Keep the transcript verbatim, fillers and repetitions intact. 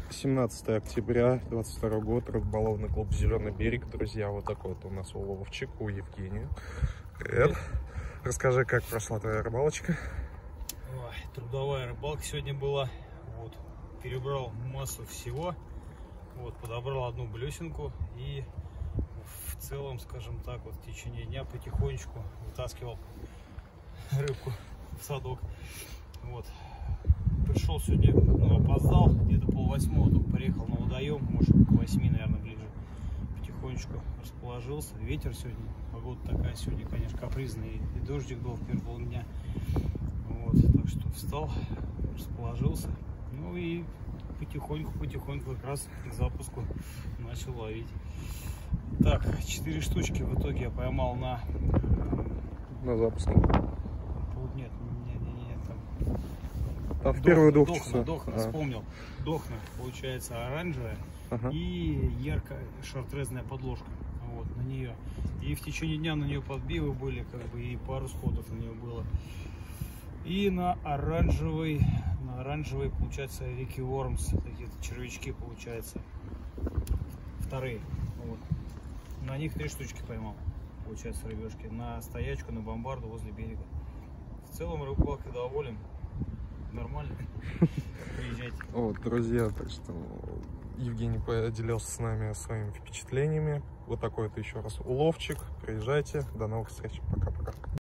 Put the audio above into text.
семнадцатое октября двадцать второго года, рыболовный клуб «Зеленый берег». Друзья, вот такой вот у нас уловчик у Евгения. Привет. Расскажи, как прошла твоя рыбалочка? Ой, трудовая рыбалка сегодня была. Вот, перебрал массу всего. Вот, подобрал одну блесенку и в целом, скажем так, вот в течение дня потихонечку вытаскивал рыбку в садок. Вот. Пришел сегодня, ну, опоздал, где-то полвосьмого только приехал на водоем, может к восьми, наверное, ближе. Потихонечку расположился. Ветер сегодня, погода такая сегодня, конечно, капризная, и, и дождик был в первый полдня. Вот, так что встал, расположился, ну и потихоньку-потихоньку как раз к запуску начал ловить. Так, четыре штучки в итоге я поймал на... На запуске? Нет, нет, нет, нет, там... А в первые двух Дохна, часов? Дохна, а. вспомнил. Дохна, получается, оранжевая, Ага. и яркая шартрезная подложка. Вот, на нее. И в течение дня на нее подбивы были, как бы, и пару сходов на нее было. И на оранжевый, на оранжевый, получается, Ricky Worms, такие червячки, получается, вторые. Вот. На них три штучки поймал, получается, рыбешки. На стоячку, на бомбарду возле берега. В целом рыбалкой доволен. Нормально. Приезжайте. Вот, друзья, так что Евгений поделился с нами своими впечатлениями. Вот такой вот еще раз уловчик. Приезжайте. До новых встреч. Пока-пока.